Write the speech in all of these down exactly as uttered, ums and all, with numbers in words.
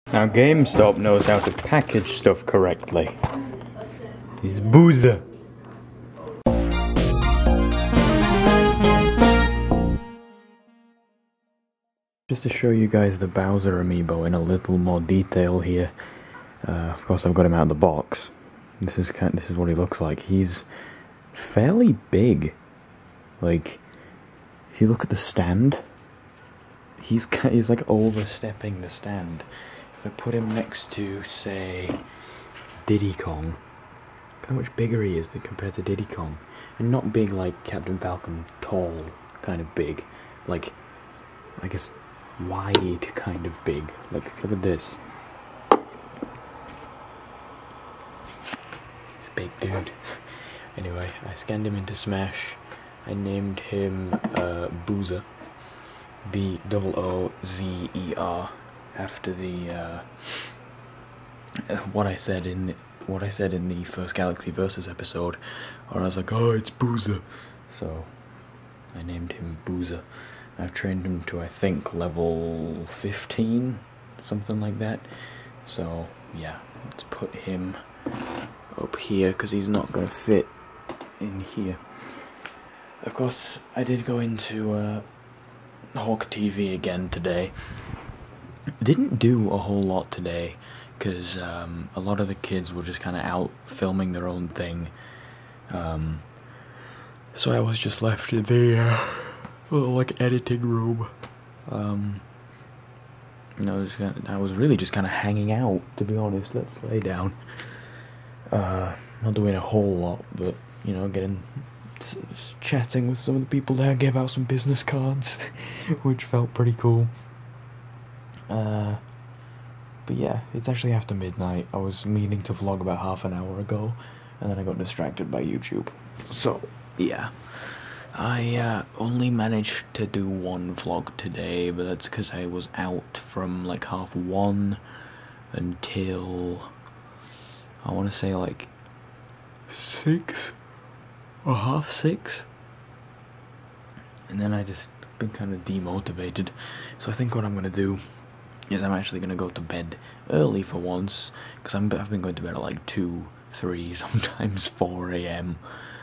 Now GameStop knows how to package stuff correctly. It's Boozer. Just to show you guys the Bowser amiibo in a little more detail here. Uh, of course, I've got him out of the box. This is kind. This is what he looks like. He's fairly big. Like, if you look at the stand, he's he's like overstepping the stand. If I put him next to, say, Diddy Kong, look how much bigger he is compared to Diddy Kong, and not big like Captain Falcon, tall, kind of big, like I guess wide, kind of big. Look, look at this. He's a big dude. Anyway, I scanned him into Smash. I named him uh, Boozer, B O O Z E R, after the uh, what I said in what I said in the first Galaxy Versus episode, where I was like, "Oh, it's Boozer," so I named him Boozer. I've trained him to, I think, level fifteen, something like that. So yeah, let's put him up here because he's not gonna fit in here. Of course, I did go into uh, Hawk T V again today. Didn't do a whole lot today because um, a lot of the kids were just kind of out filming their own thing. Um, so I was just left in the uh, little, like, editing room. Um, you know, I was, kinda, I was really just kind of hanging out, to be honest. Let's lay down. Uh, not doing a whole lot, but, you know, getting... Just chatting with some of the people there, gave out some business cards, which felt pretty cool. Uh, but yeah, it's actually after midnight. I was meaning to vlog about half an hour ago, and then I got distracted by YouTube. So, yeah. I uh, only managed to do one vlog today, but that's because I was out from like half one until, I want to say like six? Or half six, and then I just been kind of demotivated. So I think what I'm gonna do is I'm actually gonna go to bed early for once, because I'm I've been going to bed at like two, three, sometimes four a m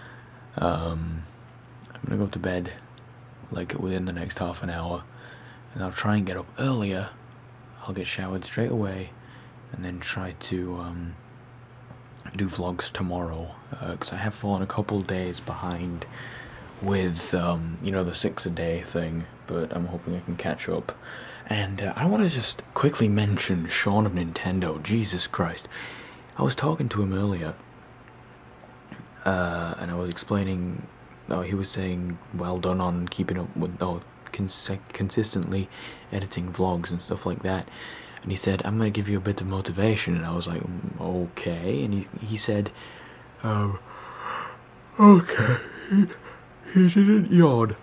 Um, I'm gonna go to bed like within the next half an hour, and I'll try and get up earlier. I'll get showered straight away, and then try to um. do vlogs tomorrow, because uh, I have fallen a couple days behind with, um, you know, the six a day thing, but I'm hoping I can catch up. And uh, I want to just quickly mention Sean of Nintendo. Jesus Christ. I was talking to him earlier, uh, and I was explaining, oh, he was saying, well done on keeping up with, oh, cons consistently editing vlogs and stuff like that. And he said, I'm going to give you a bit of motivation. And I was like, mm, okay. And he, he said, um, okay. He, he didn't yawn.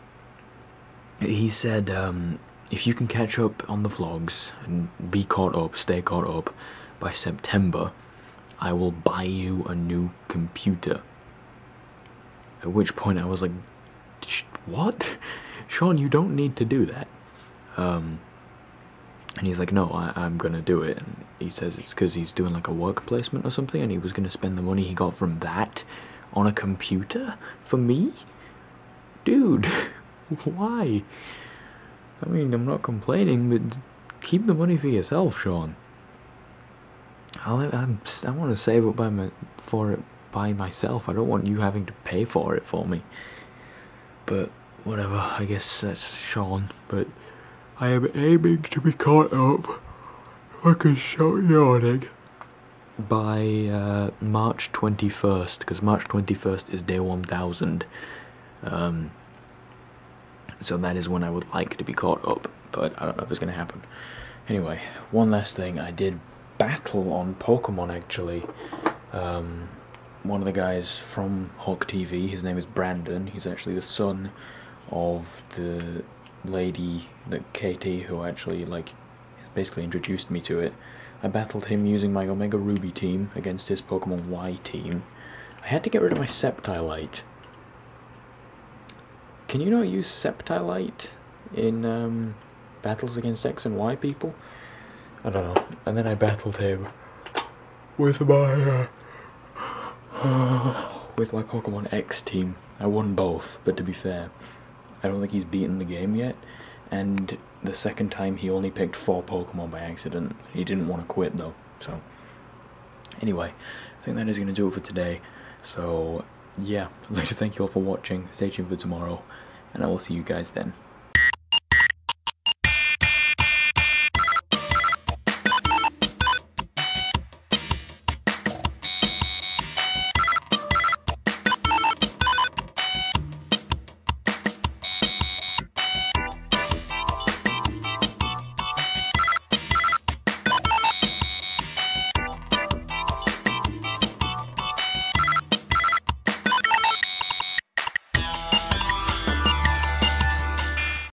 He said, um, if you can catch up on the vlogs and be caught up, stay caught up by September, I will buy you a new computer. At which point I was like, what? Sean, you don't need to do that. Um... And he's like, no, I, I'm gonna do it. And he says it's because he's doing like a work placement or something, and he was gonna spend the money he got from that on a computer for me? Dude, why? I mean, I'm not complaining, but keep the money for yourself, Sean. I'll, I'm, I want to save up by my, for it by myself. I don't want you having to pay for it for me. But whatever, I guess that's Sean. But I am aiming to be caught up, if I can stop yawning, by uh, March twenty-first, because March twenty-first is day one thousand. Um, so that is when I would like to be caught up, but I don't know if it's going to happen. Anyway, one last thing, I did battle on Pokemon actually. Um, one of the guys from Hawk T V, his name is Brandon, he's actually the son of the lady, the Katie, who actually like basically introduced me to it. I battled him using my Omega Ruby team against his Pokemon Y team. I had to get rid of my Sceptilite. Can you not use Sceptilite in um, battles against X and Y people? I don't know. And then I battled him with my uh, with my Pokemon X team. I won both, but to be fair, I don't think he's beaten the game yet. And the second time he only picked four Pokemon by accident. He didn't want to quit though. So anyway, I think that is going to do it for today. So yeah, I'd like to thank you all for watching. Stay tuned for tomorrow, and I will see you guys then.